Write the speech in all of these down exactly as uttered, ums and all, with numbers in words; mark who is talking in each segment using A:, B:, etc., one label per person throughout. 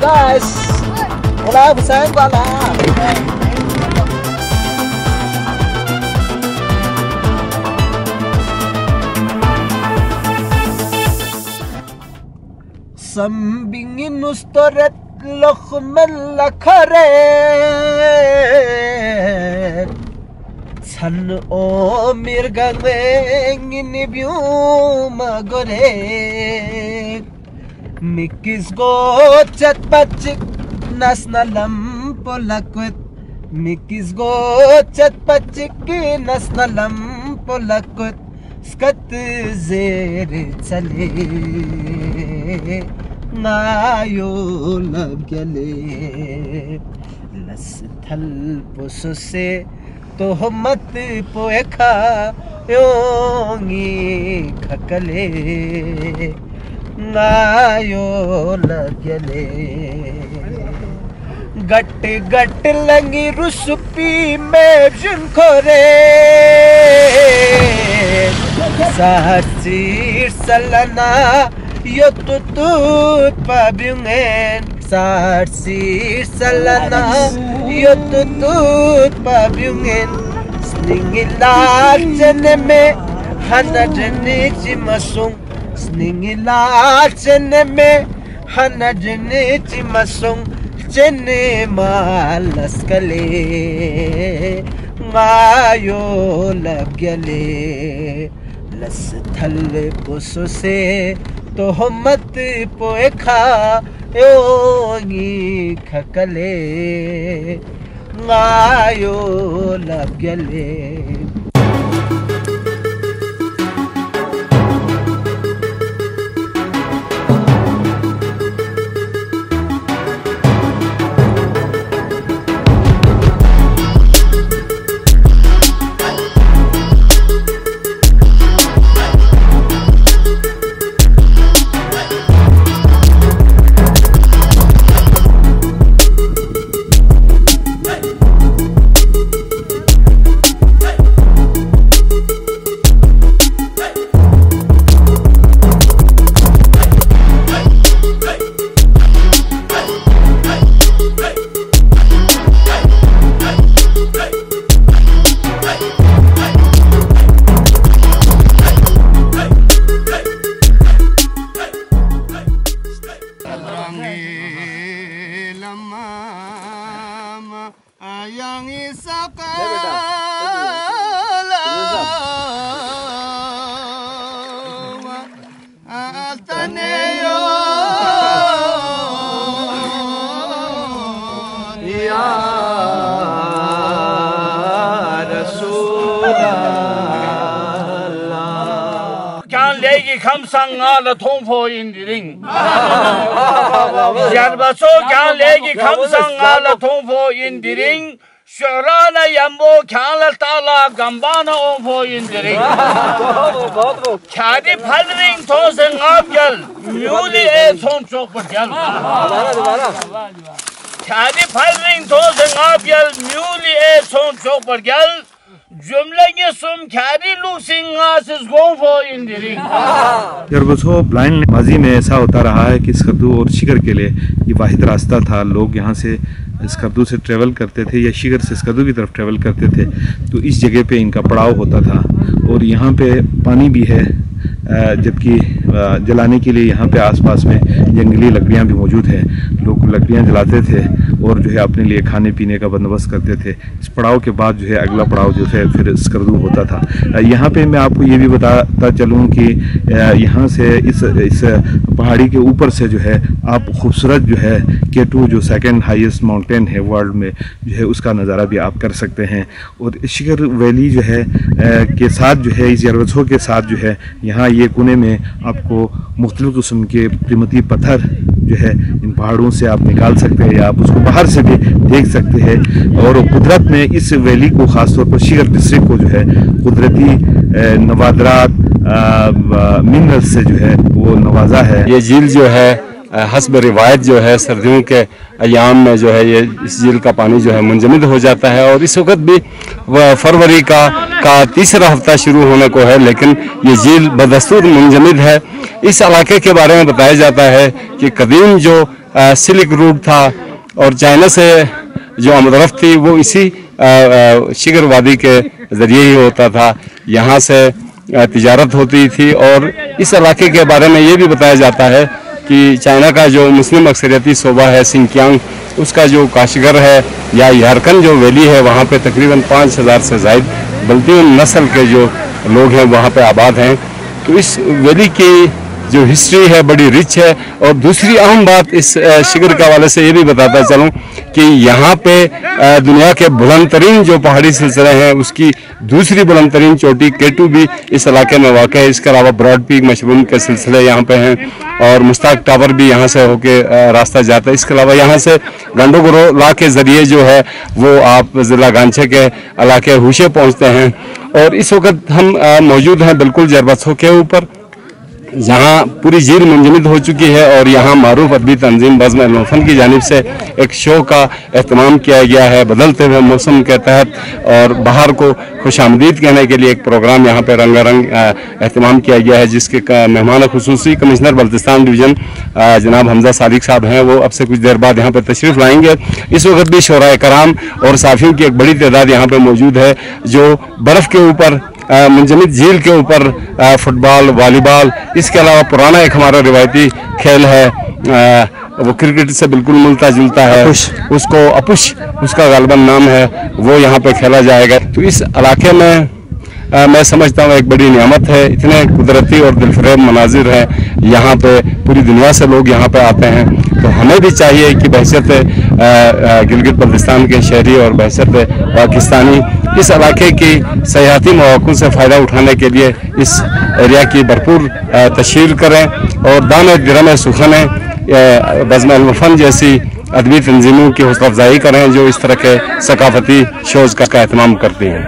A: guys. Wala busang wala. Sambingin ustoret lokhmel lakhare. San o mirgangeng nibyuma gore. Mikis go chat pachik nasnalam polakwet. Mikis go chat pachik nasnalam polakwet. Skat zere chale nayo labgale las thal posose to mat poekha yongi khakale nayo labgale गट गट लंगी रुसपी में जुनखोरे साचीर सलना यो tutut pabyungen saचीर Salna yo tutut pabyungen sningilar chene me hanajni chimasung sningilar chene me hanajni chimasung Chene malas kale ngayo labgyale las thal posose tohmat poekha yogi khakale ngayo labgyale
B: Kamsangala thongfo indiring Zharba Tso kyan legi kamsangala thongfo indiring Shorana yambo kyanla tala gambana onfo indiring Khadi phalring those ngabgal Muli e thong chok pargal Khadi phalring those ngabgal Muli e thong chok pargal जुमलेंगे सुम ख्यारी लूसिंगा से गोंफो इंदिरिंग
C: ज़ारबा Tso blind माजी में ऐसा होता रहा है कि स्कर्दू और शिगर के लिए ये वाहिद रास्ता था। लोग यहाँ से स्कर्दू से ट्रेवल करते थे या शिगर से स्कर्दू की तरफ ट्रेवल करते थे, तो इस जगह पे इनका पड़ाव होता था। और यहाँ पे पानी भी है, जबकि जलाने के लिए यहाँ पे आसपास में जंगली लकड़ियाँ भी मौजूद हैं। लोग लकड़ियाँ जलाते थे और जो है अपने लिए खाने पीने का बंदोबस्त करते थे। इस पड़ाव के बाद जो है अगला पड़ाव जो है फिर स्कर्दू होता था। यहाँ पे मैं आपको ये भी बताता चलूँ कि यहाँ से इस इस पहाड़ी के ऊपर से जो है आप खूबसूरत जो है केटू जो सेकंड हाईएस्ट माउंटेन है वर्ल्ड में जो है उसका नज़ारा भी आप कर सकते हैं। और शिगर वैली जो है के साथ जो है इस ज़ारबा त्सो के साथ जो है यहाँ ये कोने में आपको मुख्तलिफ किस्म के कीमती पत्थर जो है इन पहाड़ों से आप निकाल सकते हैं या आप उसको बाहर से भी देख सकते हैं। और कुदरत में इस वैली को ख़ासतौर पर शिगर डिस्ट्रिक्ट को जो है कुदरती नवादरात मिनरल्स से जो है वो नवाजा है।
D: ये झील जो है हस्ब रिवायत जो है सर्दियों के अयाम में जो है ये इस झील का पानी जो है मुंजमद हो जाता है। और इस वक्त भी वह फरवरी का का तीसरा हफ्ता शुरू होने को है, लेकिन ये झील बदस्तूर मुंजमद है। इस इलाके के बारे में बताया जाता है कि कदीम जो सिल्क रूट था और चाइना से जो आमदरफ्त थी वो इसी शिगर वादी के ज़रिए ही होता था। यहाँ से तिजारत होती थी और इस इलाके के बारे में ये भी बताया जाता है कि चाइना का जो मुस्लिम अक्सरियती सूबा है सिंकियांग, उसका जो काशगर है या यारकन जो वैली है, वहाँ पे तकरीबन पाँच हज़ार से ज़ायद बल्तियन नस्ल के जो लोग हैं वहाँ पे आबाद हैं। तो इस वैली की जो हिस्ट्री है बड़ी रिच है। और दूसरी अहम बात इस शिगर के हवाले से ये भी बताता चलूँ कि यहाँ पे दुनिया के बुलंद तरीन जो पहाड़ी सिलसिले हैं उसकी दूसरी बुलंद तरीन चोटी केटू भी इस इलाके में वाक़ है। इसके अलावा ब्रॉड पीक मशरूम के सिलसिले यहाँ पे हैं और मुश्ताक टावर भी यहाँ से होके रास्ता जाता है। इसके अलावा यहाँ से गंडोगरो ला के ज़रिए जो है वो आप ज़िला गांचे के इलाके हुशे पहुँचते हैं। और इस वक्त हम मौजूद हैं बिल्कुल झरबा त्सो के ऊपर, जहाँ पूरी झील मुंजमद हो चुकी है और यहाँ मारूफ अदबी तंजीम बज़्म अल-वफ़न की जानिब से एक शो का एहतमाम किया गया है बदलते हुए मौसम के तहत। और बाहर को खुशामदीद कहने के लिए एक प्रोग्राम यहाँ पे रंगारंग एहतमाम किया गया है, जिसके मेहमान खुसूसी कमिश्नर बल्तिस्तान डिवीज़न जनाब हमजा सादिक साहब हैं। वो अब से कुछ देर बाद यहाँ पर तशरीफ़ लाएंगे। इस वक्त भी शोराए कराम और साफ़ियों की एक बड़ी तादाद यहाँ पर मौजूद है जो बर्फ़ के ऊपर मुंजमद झील के ऊपर फुटबॉल, वॉलीबॉल, इसके अलावा पुराना एक हमारा रिवायती खेल है आ, वो क्रिकेट से बिल्कुल मिलता जुलता है, उसको अपुश उसका गालबन नाम है, वो यहाँ पे खेला जाएगा। तो इस इलाके में आ, मैं समझता हूँ एक बड़ी नियामत है। इतने कुदरती और दिलफरेब मनाजिर हैं यहाँ पे, पूरी दुनिया से लोग यहाँ पे आते हैं। तो हमें भी चाहिए कि बहैसियत गिलगित बल्तिस्तान के शहरी और बहैसियत पाकिस्तानी इस इलाके की सयाहती मौक़ों से फ़ायदा उठाने के लिए इस एरिया की भरपूर तशहीर करें और दाने दिरम सुखन बज़्म अल-वफ़न जैसी अदबी तंजीमों की हौसला अफजाई करें जो इस तरह के सकाफती शोज़ का एहतमाम करती हैं।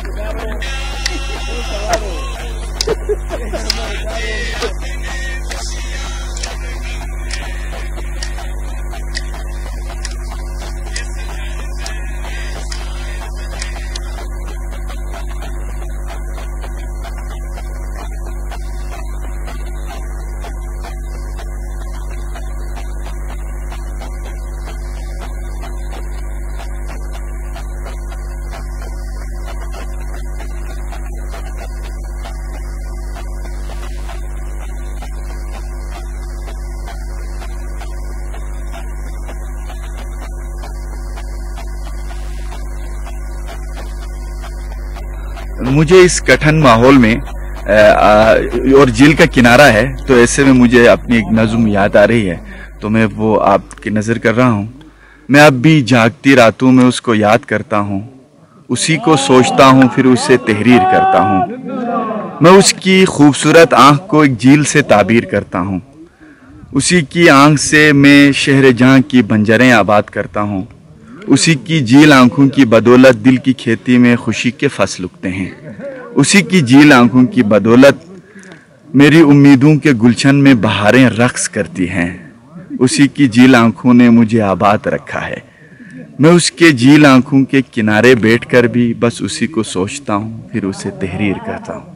E: मुझे इस कठिन माहौल में और झील का किनारा है तो ऐसे में मुझे अपनी एक नज़्म याद आ रही है, तो मैं वो आपकी नज़र कर रहा हूँ। मैं अब भी जागती रातों में उसको याद करता हूँ, उसी को सोचता हूँ फिर उससे तहरीर करता हूँ। मैं उसकी खूबसूरत आँख को एक झील से ताबीर करता हूँ, उसी की आँख से मैं शहर जहाँ की बंजरें आबाद करता हूँ। उसी की झील आंखों की बदौलत दिल की खेती में खुशी के फसल उगते हैं। उसी की झील आंखों की बदौलत मेरी उम्मीदों के गुलशन में बहारें रक्स करती हैं। उसी की झील आंखों ने मुझे आबाद रखा है। मैं उसके झील आंखों के किनारे बैठकर भी बस उसी को सोचता हूँ फिर उसे तहरीर करता हूँ।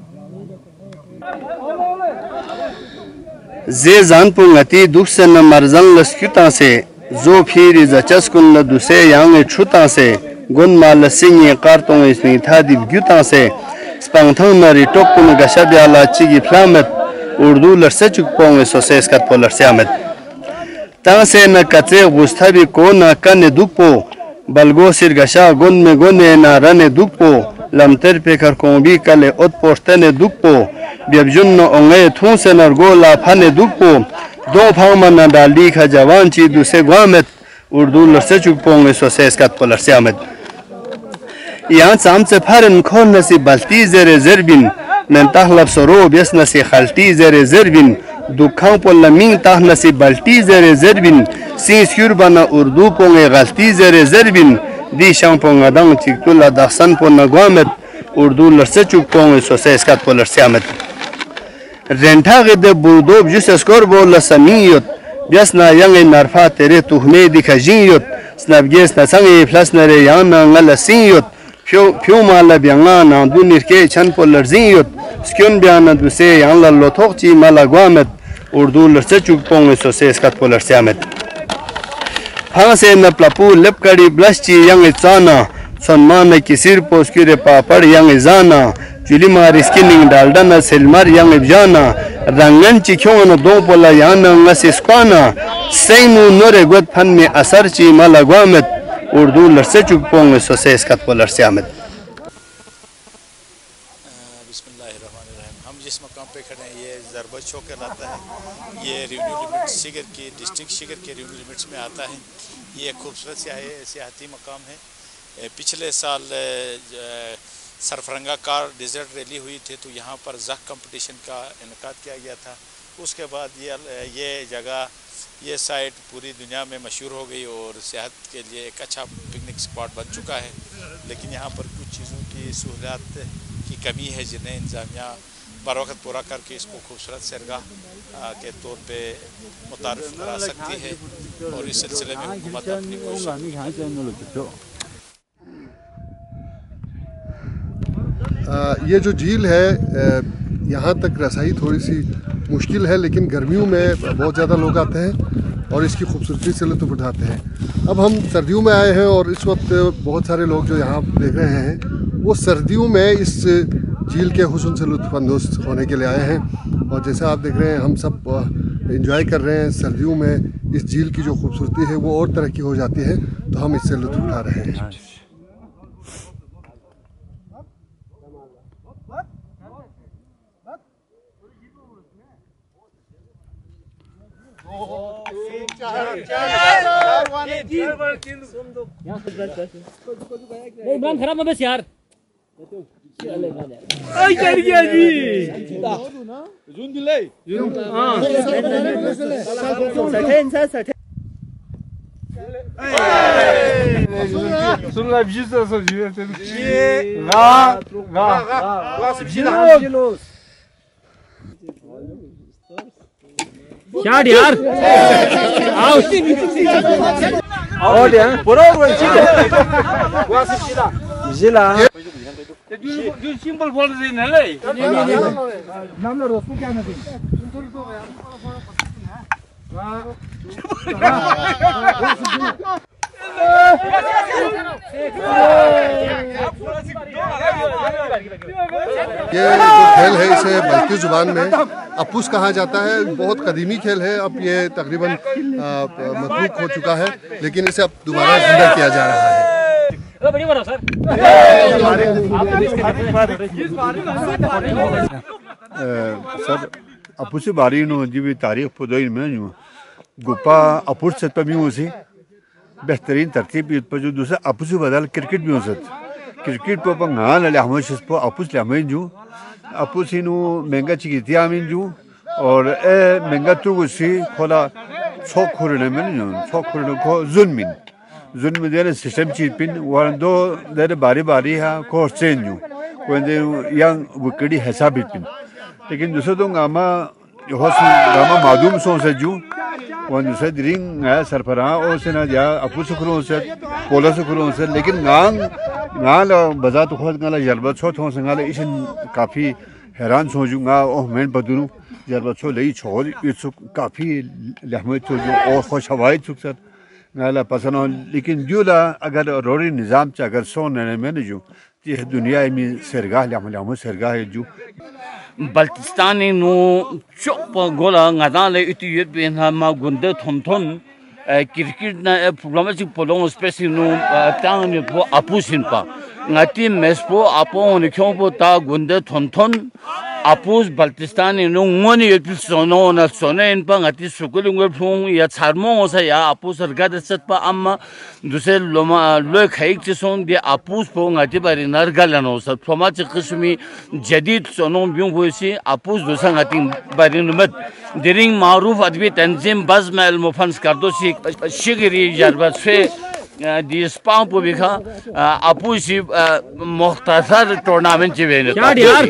F: जे जान पुंगती दुख से न मरजन लस्क्युता से जो फिर जचस्कुन ल दुसे यांग छुता से गुन माल सिंह कारतों इसमें था दिव्युता से स्पंथंग मरी टोकुन गशब्याला चिगी फ्लामत उर्दू लरसे चुकपोंगे सोसे इसकत पोलर से आमद तां से न कचे गुस्ताबी को न कने दुपो बलगो सिर गशा गुन में गुने न रने दुपो लमतर पे कर कोंबी कले उत पोस्ते ने दुपो बेबजुन न ओंगे थूं से नरगो लाफाने दुपो दो फांग न डाली खा जवान ची दूसरे ग्वामत उर्दू लरसे चुकपोंगे सोसे इसकत पोलर से आमद यहाँ चाम से फरन खोन नसी बल्ती जेरे जरबिन नन ताहलब सरो बेस नसी खल्टी जेरे जरबिन दुखां पोल लमिंग ताह नसी बल्टी जेरे जरबिन सी स्क्यूर बना उर्दू पोंगे गलती जेरे जरबिन दी शाम पोंगा दंग चिकतुला दखसन पोन नगवामत उर्दू लरसे चुकपोंगे सोसे इसकत पोलर से आमद रेंठा गिदे बुर्दोब जिस स्कोर बोल समीयत बेस ना यंग नरफा तेरे तुहमे दिखा जियत स्नबगेस ना संगे फ्लस नरे यान ना ngल सियत फ्यू फ्यू माला बियांगा ना दुनिर के छन पोलर जियत स्क्यून बियाना दुसे यान ला लोथोक ची माला ग्वामत उर्दू लरसे चुकपोंगे सोसे इसकत पोलर से आमद फां से न प्लपू लिपकड़ी ब्लस्ची यंग चाना सन्मान किसिर पोस्किरे पापड़ यंग जाना चुली मार स्किनिंग डालडा न सिलमर यंग जाना रंगन चिखों न दो पोला याना ngasiskwana सैनु नोरे गुद फन में असर ची मलगवामत उर्दू लरसे चुपोंग सोसेस कत पोलर से आमद।
G: हम जिस मकाम पे खड़े हैं ये ज़र्बा त्सो कहलाता है। ये रेवेन्यू लिमिट शिगर की डिस्ट्रिक्ट शिगर के रेवेन्यू लिमिट्स में आता है। ये एक खूबसूरत सियाहती मकाम है। पिछले साल सरफरंगा कार डिज़र्ट रैली हुई थी तो यहाँ पर ज़ख कंपटीशन का इनकाद किया गया था। उसके बाद ये ये जगह ये साइट पूरी दुनिया में मशहूर हो गई और सेहत के लिए एक अच्छा पिकनिक स्पॉट बन चुका है। लेकिन यहाँ पर कुछ चीज़ों की सहूलियात की कमी है जिन्हें इंतज़ामिया बर वक्त पूरा करके इसको खूबसूरत सैरगाह के तौर पे मुतारिफ करा सकती है और इस सिलसिले में हुकूमत अपनी कोशिश।
H: ये जो झील है यहाँ तक रसाई थोड़ी सी मुश्किल है, लेकिन गर्मियों में बहुत ज़्यादा लोग आते हैं और इसकी खूबसूरती से लुत्फ़ उठाते हैं। अब हम सर्दियों में आए हैं और इस वक्त बहुत सारे लोग जो यहाँ देख रहे हैं वो सर्दियों में इस झील के हुस्न से लुत्फ़अंदोज़ होने के लिए आए हैं। और जैसा आप देख रहे हैं हम सब इंजॉय कर रहे हैं। सर्दियों में इस झील की जो खूबसूरती है वो और तरह की हो जाती है, तो हम इससे लुत्फ़ उठा रहे हैं।
I: इमरान खराब मत यार आई कर गया जी जून जुलाई जून हां सठेन सा सठेन सुन ला बिजी तो सब जी गा गा गा बिजी क्या यार आओ और यार पूरा वो सीधा जिला जो सिंपल बोल रही है ले नाम लो उसको क्या नहीं
H: ये जो खेल है इसे बल्कि जुबान में अपुस कहा जाता है। बहुत कदीमी खेल है, अब ये तकरीबन मतरूक हो चुका है, लेकिन इसे अब दोबारा जिंदा किया जा रहा है।
J: सर अपुस बारी नो जी भी तारीख पुदोई में नो गुप्पा अपुस से तभी उसी बेहतरीन तरतीब पर जो दूसरा अपुस बदल क्रिकेट भी हो सकता क्रिकेट पर पंगा ले हमें शिश पर अपुस ले हमें जो अपुस इनो महंगा चिकित्सा हमें जो और ए महंगा तो उसी खोला छः खुरने में जो छः खुरने को जुन्मिन जुन्मिन देने सिस्टम चीपिन वारन दो देने बारी बारी है को चेंज जो कोई दे yang वकड़ी हिसाब बिपिन लेकिन दूसरा तो गामा होश गामा मादूम सोच से जो वन दूसरे ड्रिंग है सरपरा और से ना जा अपुस खुरों से पोला से खुरों से लेकिन गांग गाल बाजार तो खुद गाला ज़र्बा त्सो थों से गाले इसे काफ़ी हैरान सोचूंगा ओह मैं बदलूं ज़र्बा त्सो ले छोड़ ये तो काफ़ी लहमत तो जो और खुश हवाई चुक सर गाला पसंद हो लेकिन जो ला अगर रोरी निज़ाम च अगर सोने में नहीं जो ये दुनिया में सरगाह ले हमें हमें सरगाह है जो
B: बल्तिस्तान नो चुप गोला गादाले इतियत बेना मा गुंदे थोन थोन क्रिकेट ना प्रॉब्लम से पोलों स्पेशली नो तांग ने पो अपुसिन पा ngati mespo apo ne kyompo ta gunde thon thon apus baltistan no ngoni yepil sono na sone in pa ngati sukulung phung ya charmo sa ya apus sarga de sat pa amma duse loma lo khaik chi son de apus po ngati bari nargalano sa phoma chi qismi jadid sono byung boisi apus dusa ngati bari numat dering maruf adbi tanzim bazm al mufan skardu shigri Zharba Tso दी स्पाम को भी खा अपुसी मुख्तसर tournament ची वेने क्या यार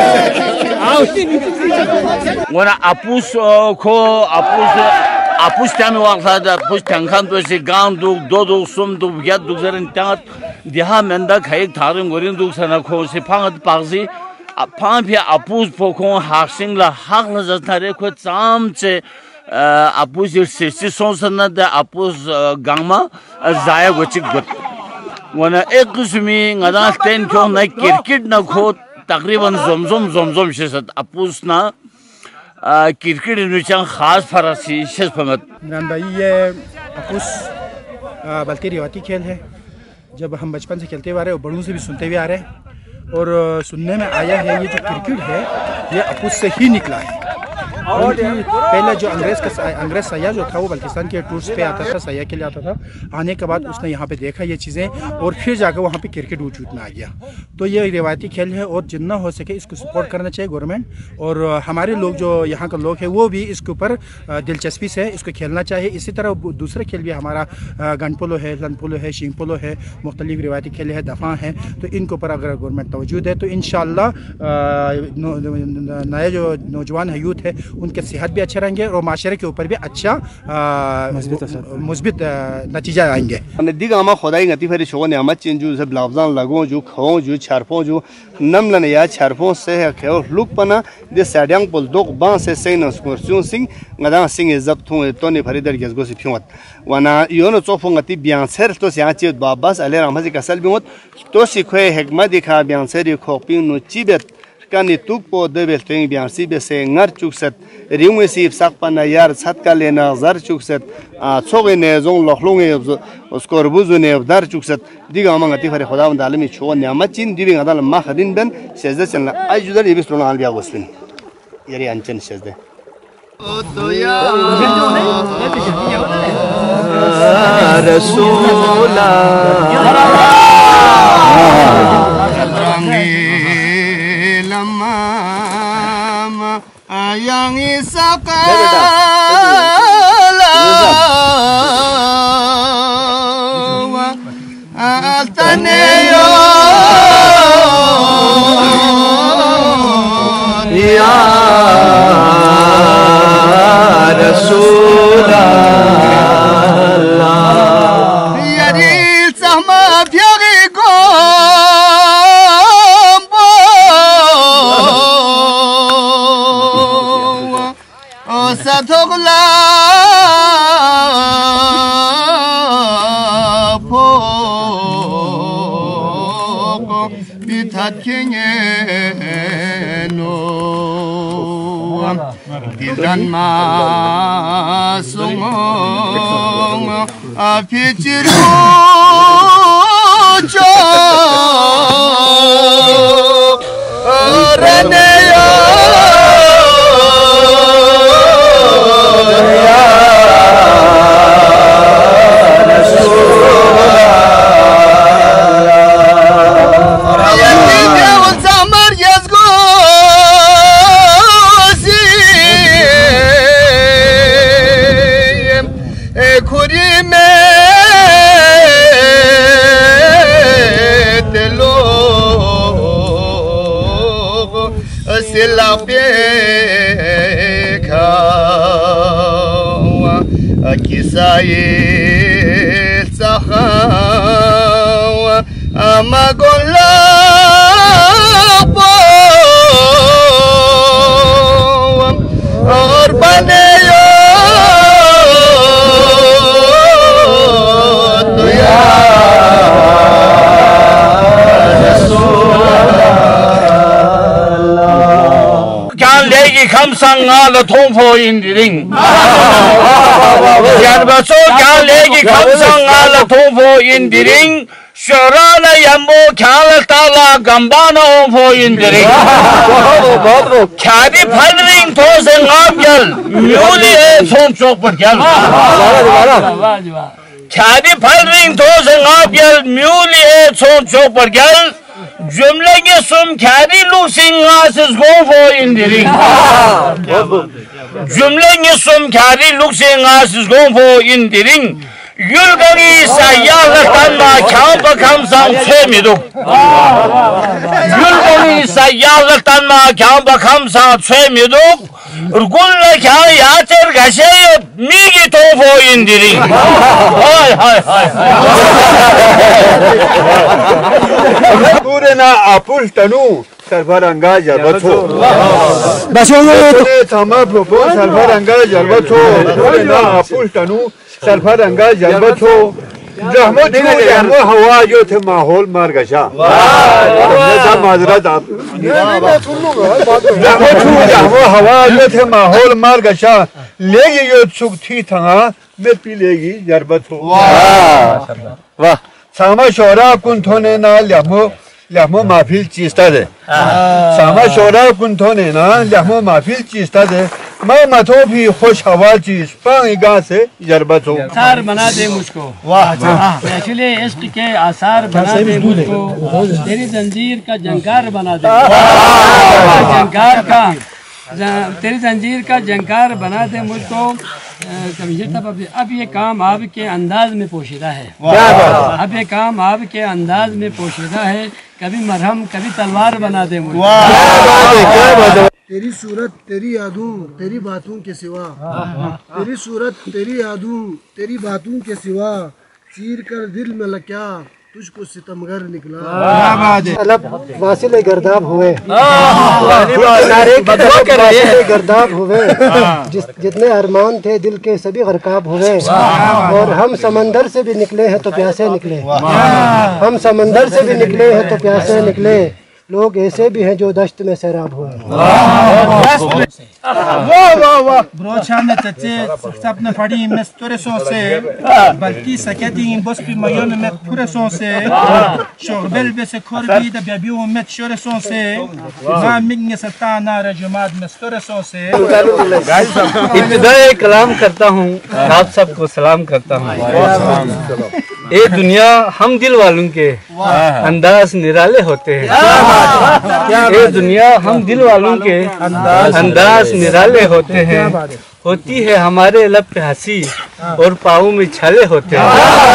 B: वना अपुस को अपुस अपुस टाइम वक्त अपुस टंखान तो से गांव दो दो दो सुम दो या दो जरन टांग दिहा मंदा खाई थारन गोरिन दो सना को से फांग पागसी फांग भी अपुस पोको हासिंग ला हाक नजर थारे को चाम से apus ir sesi sonsana da apus gangma zaya gochik got wana ek qismi ngada ten kyo na cricket na kho takriban zomzom zomzom shesat apus na cricket nu chang khas farasi shes pamat
I: Nanda ये अपुस बल्कि रिवायती खेल है जब हम बचपन से खेलते हुए आ रहे हैं और बड़ों से भी सुनते हुए आ रहे हैं और सुनने में आया है ये जो क्रिकेट है ये अपुस से ही निकला है और पहले जो अंग्रेज का अंग्रेज सयाह जो था वो बल्तिस्तान के टूर्स पे आता था सयाह के लिए आता था आने के बाद उसने यहाँ पे देखा ये चीज़ें और फिर जाकर वहाँ पे क्रिकेट वजूद में आ गया तो ये रिवायती खेल है और जितना हो सके इसको सपोर्ट करना चाहिए गवर्नमेंट और हमारे लोग जो यहाँ के लोग हैं वो भी इसके ऊपर दिलचस्पी से इसको खेलना चाहिए इसी तरह दूसरे खेल भी हमारा गन पोलो है लन पोलो है शिंग पोलो है मुख्तलिफ रिवायती खेल है दफ़ा है तो इनके ऊपर अगर गवर्नमेंट तवज्जो है तो इंशाअल्लाह नए जो नौजवान है यूथ है उनके सेहत भी अच्छे रहेंगे और माशरे के ऊपर भी अच्छा मुस्बित नतीजा आएंगे
F: दिगामा खुदाई गति फिर शो ने अमत चिंजू सब लाफजान लगो जो खो जो छरपो जो नमलन या छरपो से है खेल लुक पना दे सड्यांग पुल दोक बां से सेन स्कोरसुन सिंह गदा सिंह जब थो तो ने फरीदर गेसगो से फिवत वना योनो चोफो गति बियान सर तो से आचे बाबास अले रामजी कसल बिमत तो सिखोए हिकमत दिखा बियान सर खोपी नु चिबेत कानी तुक पो देबेल तेंग बियान सिबे से ngar चुकसत रिंग सिप sakpana yar satkale na zar चुकसत छोगे ने जों लखलोंगे उसको रबुजु ने dar चुकसत दिगा मंगा ति फरे खुदा आलमी छो न्यामत चिन दिबे गदल मा खदिन बन सेजदे चलना आजुदर इबिस लोना आल बिया गोस्लिन यारी अंचन सेजदे ओ तो या रसूला yang isakala altaneyo ya Rasulallah yari sama pyari go Satogla poko bitat kengeno dildan masung apichiru cho reneyo Kisayet sahawa amagola po orbaneyo to ya Rasulallah
B: kan legi kamsanga la thongpho in the ring Zharba Tso kya legi kamsanga la thongpho in the ring Shorana yambo kya tala gambana phho in the ring Khadi phadring those ngabgal myuli e thon chok par gyal Khadi phadring those ngabgal myuli e thon chok par gyal Cümlege sum kari luxing asis go for in the ring. Cümlege sum kari luxing asis go for in the ring. Gilgit Baltistan ma kampa kamsang chemidu. Gilgit Baltistan ma kampa kamsang chemidu. Urgulla kya yater gashe migi to for in the ring. Hay hay hay hay.
J: Turena apul tanu Zharba Zharba Tso. Basone tama propo Zharba Zharba Tso. Na apus tanu Zharba Zharba Tso. Zahmo chu zahmo hawa jo the माहौल मार गया। जैसा माजरत आप। zahmo chu zahmo hawa jo the माहौल मार गया। लेगी यो सुख थी थंगा में पी लेगी Zharba Tso। वाह वाह। सामा शोरा कुंठोने ना ल्यामो ल्यामो माफिल चीस्ता दे सामा शोरा कुंठोने ना ल्यामो माफिल चीस्ता दे मैं मथो भी खुश हवा चीज पाएगा से Zharba Tso
K: आसार बना दे मुझको वाह एक्चुअली इश्क के आसार बना दे मुझको तेरी जंजीर का जंकार बना दे जंकार का तेरी जंजीर का जंकार बना दे मुझको अब ये काम आपके अंदाज में पोशीदा है अब ये काम आपके अंदाज में पोशीदा है कभी मरहम कभी तलवार बना दे मुझको
L: तेरी सूरत तेरी यादों तेरी बातों के सिवा तेरी सूरत तेरी यादों तेरी बातों के सिवा चीर कर दिल में लक्या तुझको सितमगर निकला
M: तलब वासिल गर्दाब हुए सारे गर्दाब हुए जिस जितने अरमान थे दिल के सभी गरकाब हुए और हम समंदर से भी निकले हैं तो प्यासे निकले हम समंदर से भी निकले हैं तो प्यासे निकले लोग ऐसे भी हैं जो दश्त में सैराब हुए
I: वाह वाह वाह ब्रोचा में तचे सपने पड़ी में तोरे सो से बल्कि सकती बस भी मयोन में पूरे सो से शोरबल बे से खोर भी द बेबियो में शोरे सो से मां मिंग सल्ताना रजुमात में तोरे सो से
N: इब्तिदाई कलाम करता हूं आप सबको सलाम करता हूं ये दुनिया हम दिल वालों के अंदाज निराले होते हैं ये दुनिया हम दिल वालों के अंदाज निराले होते हैं होती है हमारे लब पे हंसी और पाँव में छाले होते हैं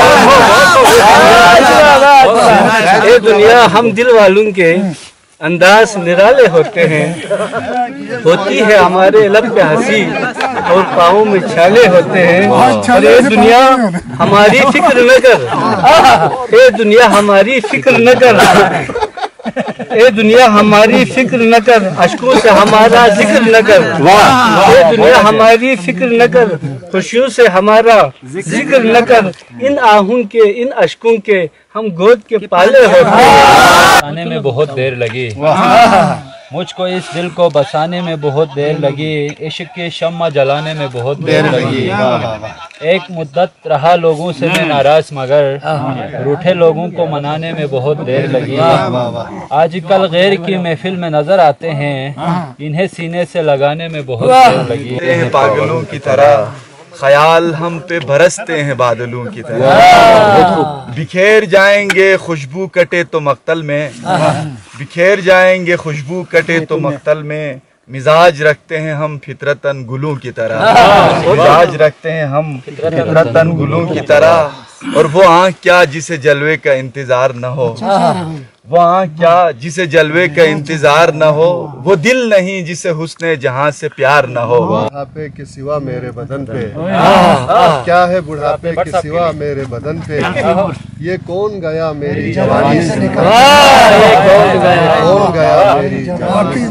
N: ये दुनिया हम दिल वालों के अंदाज निराले होते हैं होती है हमारे लब पे हंसी और पाँव में छाले होते हैं और ये दुनिया हमारी फिक्र न कर ये दुनिया हमारी फिक्र न कर ये दुनिया हमारी फिक्र न कर अशकों से हमारा जिक्र न कर ये दुनिया हमारी फिक्र न कर खुशियों से हमारा जिक्र न कर इन आहूं के इन अशकों के हम गोद के पाले होते हैं
O: आने में बहुत देर लगी मुझको इस दिल को बसाने में बहुत देर लगी इश्क के शम्मा जलाने में बहुत देर लगी एक मुद्दत रहा लोगों से मैं नाराज मगर रूठे लोगों को मनाने में बहुत देर लगी आजकल गैर की महफिल में नजर आते हैं इन्हें सीने से लगाने में बहुत देर लगी
E: पागलों की तरह ख्याल हम पे बरसते हैं बादलों की तरह बिखेर जाएंगे खुशबू कटे तो मक्तल में बिखेर जाएंगे खुशबू कटे तो मक्तल में मिजाज रखते हैं हम फितरतन गुलों की तरह मिजाज रखते हैं हम फितरतन गुलों की तरह और वो आँख क्या जिसे जलवे का इंतजार न हो वो आँख क्या जिसे जलवे का इंतजार न हो वो दिल नहीं जिसे हुस्ने जहाँ से प्यार न हो
H: बुढ़ापे के सिवा मेरे बदन पे क्या है बुढ़ापे के सिवा मेरे बदन पे ये कौन गया मेरी जवानी से निकल कौन गया मेरी जवानी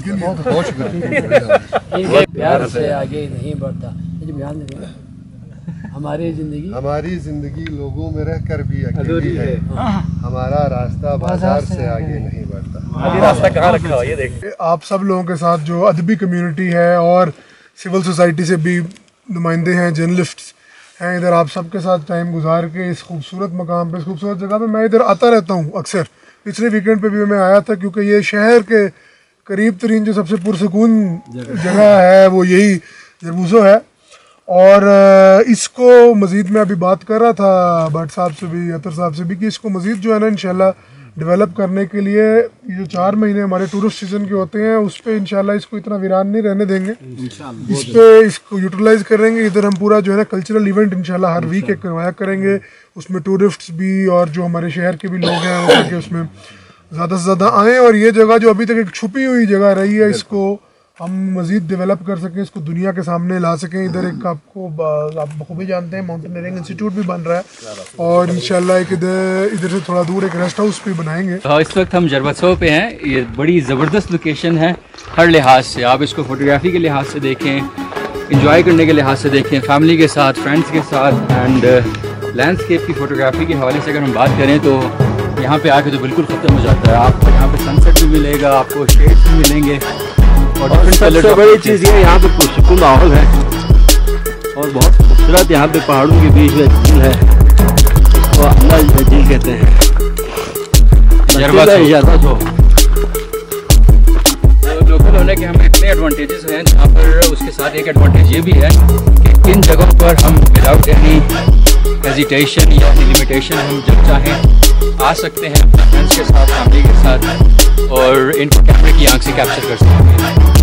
K: प्यार से आगे नहीं बढ़ता हमारी जिंदगी
H: हमारी जिंदगी लोगों में रहकर भी अकेली है हमारा रास्ता बाजार से आगे नहीं बढ़ता
P: रास्ता कहाँ रखा हुआ ये देख आप सब लोगों के साथ जो अदबी कम्युनिटी है और सिविल सोसाइटी से भी नुमाइंदे हैं जर्नलिस्ट हैं इधर आप सबके साथ टाइम गुजार के इस खूबसूरत मकाम पे इस खूबसूरत जगह पे मैं इधर आता रहता हूँ अक्सर पिछले वीकेंड पे भी मैं आया था क्योंकि ये शहर के करीब तरीन जो सबसे पुरसकून जगह है वो यही जरबूजो है और इसको मज़ीद मैं अभी बात कर रहा था भट्ट साहब से भी अतर साहब से भी कि इसको मज़ीद जो है ना इंशाल्लाह डेवलप करने के लिए ये जो चार महीने हमारे टूरिस्ट सीज़न के होते हैं उस पर इंशाल्लाह इसको इतना वीरान नहीं रहने देंगे इस पे इसको यूटिलाइज करेंगे इधर हम पूरा जो है ना कल्चरल इवेंट इंशाल्लाह हर वीक एक करवाया करेंगे उसमें टूरिस्ट्स भी और जो हमारे शहर के भी लोग हैं वो करके उसमें ज़्यादा से ज़्यादा आएँ और ये जगह जो अभी तक एक छुपी हुई जगह रही है इसको हम मज़ीद डेवलप कर सकें, इसको दुनिया के सामने ला सकें। इधर एक आपको आप बखूबी जानते हैं माउंटेनियरिंग इंस्टीट्यूट भी बन रहा है और इंशाल्लाह एक इधर इधर से थोड़ा दूर एक रेस्ट हाउस भी बनाएंगे।
O: हाँ, इस वक्त हम झरबा त्सो पे हैं। ये बड़ी ज़बरदस्त लोकेशन है हर लिहाज से। आप इसको फोटोग्राफी के लिहाज से देखें, इंजॉय करने के लिहाज से देखें, फैमिली के साथ, फ्रेंड्स के साथ। एंड लैंडस्केप की फ़ोटोग्राफी के हवाले से अगर हम बात करें तो यहाँ पे आके तो बिल्कुल ख़त्म हो जाता है। आपको यहाँ पे सनसेट भी मिलेगा, आपको शेड्स भी मिलेंगे और
Q: सबसे बड़ी चीज़ ये यहाँ पे पुरसुकून माहौल है और बहुत खूबसूरत यहाँ पे पहाड़ों के बीच में झील है, इसको अम्मा झील कहते हैं।
O: झरबा त्सो लोकल होने के हमें इतने एडवांटेजेस हैं यहाँ पर। उसके साथ एक एडवांटेज ये भी है कि इन जगहों पर हम विदाउट एनी हेजिटेशन या लिमिटेशन हम जब चाहें आ सकते हैं अपने फ्रेंड्स के साथ, फैमिली के साथ और इनको कैमरे की आंख से कैप्चर कर सकते हैं।